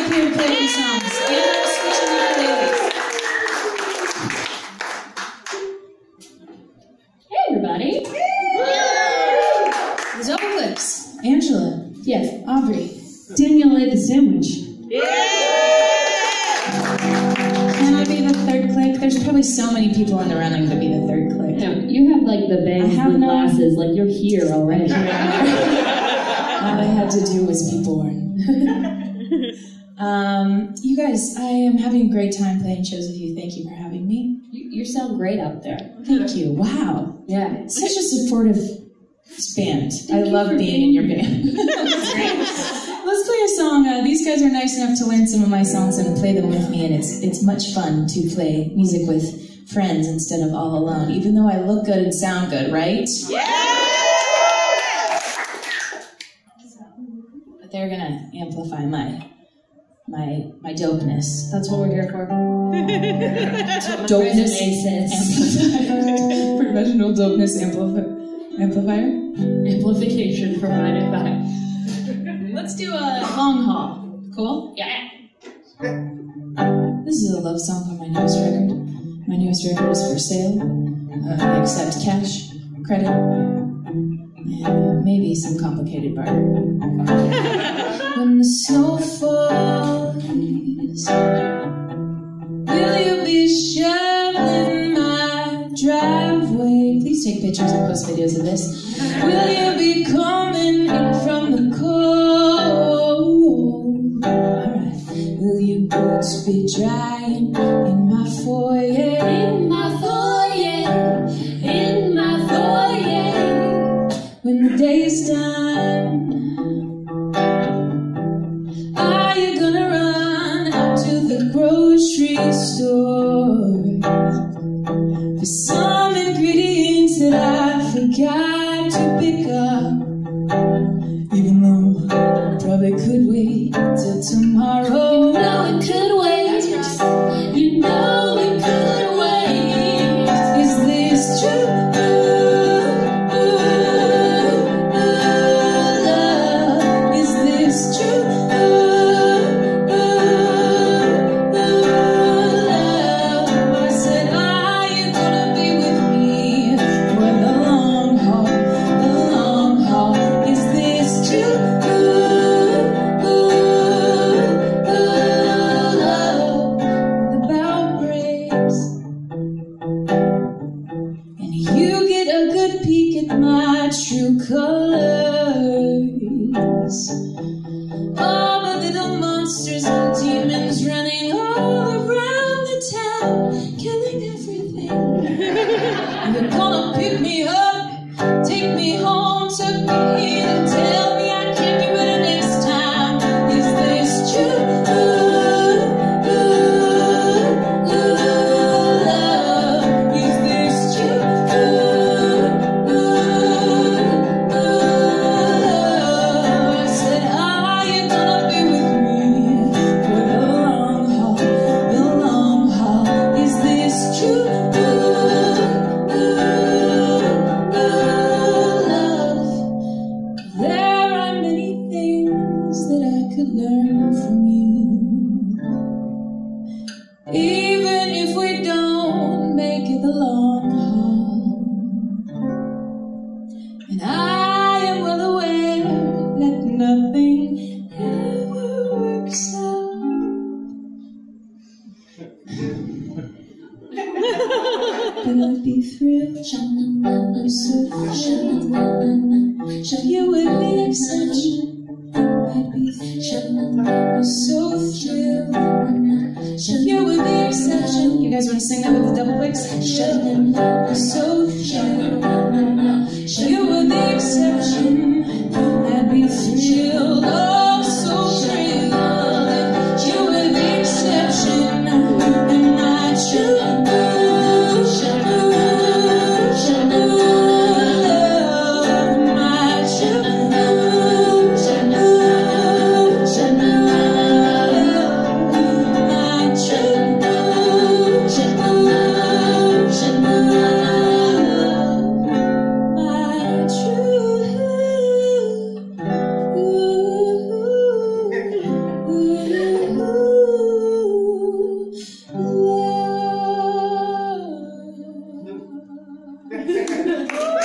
up here to play these songs. And I'm switching ukuleles. Hey, everybody. The Double Clips. Angela. Yes. Aubrey. Daniel ate the sandwich. Can I be the third click? There's probably so many people in the running to be the third click. No, you have like the bangs and glasses, like you're here already. All I had to do was be born. You guys, I am having a great time playing shows with you. Thank you for having me. You sound great out there. Thank you. Wow. Yeah. Such a supportive band. I love being in your band. Let's play a song. These guys are nice enough to learn some of my songs and play them with me, and it's much fun to play music with friends instead of all alone, even though I look good and sound good, right? Yeah! But they're gonna amplify my dopeness. That's what we're here for. Dopeness amplifier. Professional dopeness amplifier? Amplification provided by. Let's do a long haul. Cool? Yeah. This is a love song from my newest record. My newest record is for sale. I accept cash, credit, and maybe some complicated barter. When the snow falls, will you be shoveling my driveway? Please take pictures and post videos of this. Will you be coming in from the cold? Alright. Will your boots be drying in my foyer? In my foyer, in my foyer. When the day is done, are you gonna run out to the grocery store for some ingredients that I forgot to pick up? Even though I probably could wait till tomorrow. You know it could wait. You know it could wait. Is this true? Love. Is this true? Love. I said, are you gonna be with me for the long haul? The long haul. Is this true? My true colors. All the little monsters and demons running all around the town, killing everything. You're gonna pick me up, take me home, tuck me in, and tell me I can do better next time. Is this true? Love. Is this true? Even if we don't make it the long haul. And I am well aware that nothing ever works out. Will I be thrilled? So you with the exception. I'd be so thrilled. You with the exception. You guys want to sing that with the double clicks? So you with the exception. I'd be thrilled, oh so thrilled. You with the exception. And my true love. Woo!